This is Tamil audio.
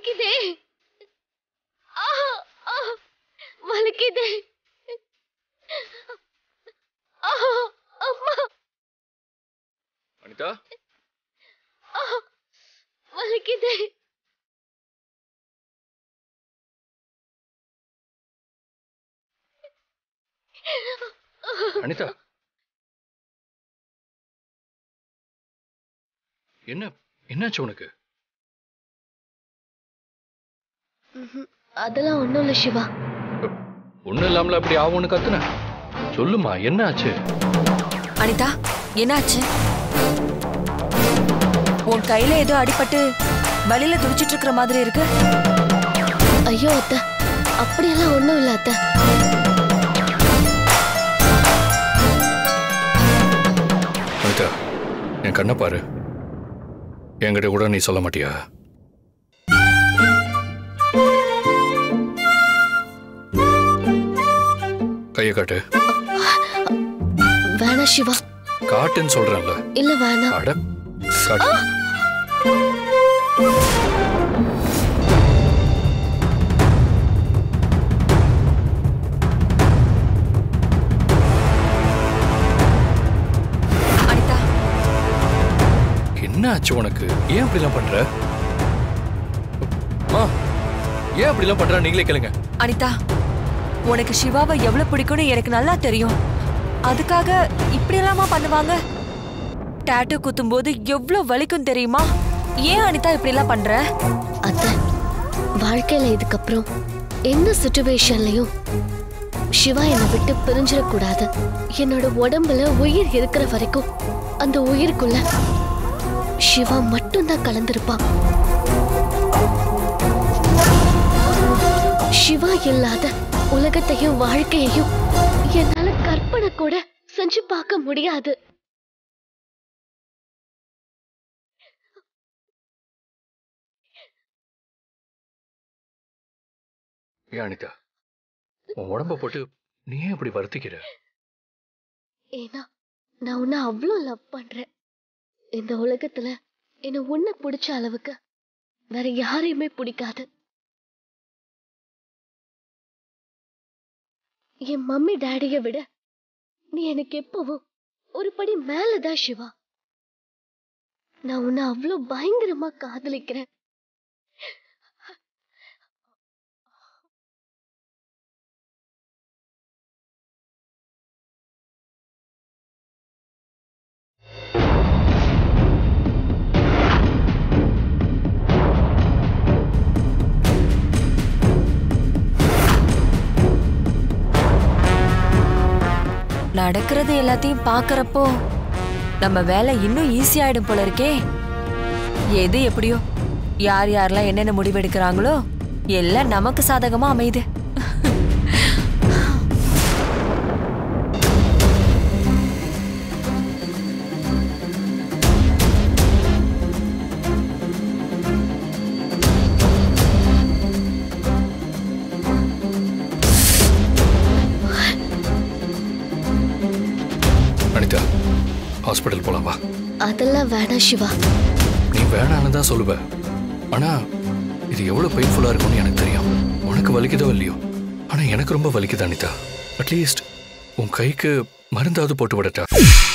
வலிக்குதே. வலிக்குதே. அம்மா. அனிதா. வலிக்குதே. அனிதா. என்னாச்சு உனக்கு? அதெல்லாம் ஒண்ணும் இல்ல சிவா. ஒண்ணும் இல்லாமல அப்படி ஆவுன்னு கத்துன. சொல்லுமா, என்ன ஆச்சு? அனிதா, என்னாச்சு? உன் கையில ஏதோ அடிபட்டு வலியில துடிச்சிட்டு இருக்கிற மாதிரி இருக்கு. ஐயோ அத்தை, அப்படியெல்லாம் ஒண்ணும் இல்ல அத்தை. அனிதா, என் கண்ணை பாரு. என்கிட்ட கூட நீ சொல்ல மாட்டியா? கையை காட்டு. வேணா சிவா. காட்டுன்னு சொல்றேன்ல. இல்ல வேணாம். அட காட்டு. அனிதா, என்ன ஆச்சு உனக்கு? ஏன் அப்படிலாம் பண்ற? ஏன் அப்படிலாம் பண்ற? நீங்களே கேளுங்க. அனிதா, உனக்கு சிவாவை எவ்வளவு பிடிக்கும்னு எனக்கு நல்லா தெரியும். அதுக்காக இப்படி எல்லாமா பண்ணுவாங்க? டாட்டூ குத்தும் போது எவ்வளவு வலிக்கும் தெரியுமா? ஏன் அனிதா இப்படி எல்லாம் பண்ற? அத்தை, வாழ்க்கையில இதுக்கப்புறம் எந்த சிச்சுவேஷன்லயும் சிவா என்னை விட்டு பிரிஞ்சிடக்கூடாது. என்னோட உடம்புல உயிர் இருக்கிற வரைக்கும் அந்த உயிருக்குள்ள சிவா மட்டும்தான் கலந்திருப்பான். சிவா இல்லாத உலகத்தையும் வாழ்க்கையையும் என்னால கற்பனை கூட செஞ்சு பார்க்க முடியாது. அனிதா, உன் உடம்ப போட்டு நீ ஏன் இப்படி வருத்திக்கிற? ஏன்னா நான் உன்னை அவ்வளோ லவ் பண்றேன். இந்த உலகத்துல என்ன உன்னை பிடிச்ச அளவுக்கு வேற யாரையுமே பிடிக்காது. என் மம்மி டாடிய விட நீ எனக்கு எப்பவும் ஒரு படி மேலதான் சிவா. நான் உன்னை அவ்வளோ பயங்கரமா காதலிக்கிறேன். நடக்கிறது எல்லாத்தையும் பாக்குறப்போ நம்ம வேலை இன்னும் ஈஸி ஆயிடும் போல இருக்கே. எது எப்படியோ, யார் யாரெல்லாம் என்னென்ன முடிவெடுக்கிறாங்களோ எல்லாம் நமக்கு சாதகமா அமையுது. ஹாஸ்பிடல் போலாம் வா. அதெல்லாம் வேணாம் சிவா. நீ வேணான்னு தான் சொல்லுவ. ஆனா இது எவ்வளவு பெயின்ஃபுல்லா இருக்கும்னு எனக்கு தெரியும். உனக்கு வலிக்குதோ இல்லையோ, ஆனா எனக்கு ரொம்ப வலிக்குது அனிதா. அட்லீஸ்ட் உன் கைக்கு மருந்தாவது போட்டு விடட்டா?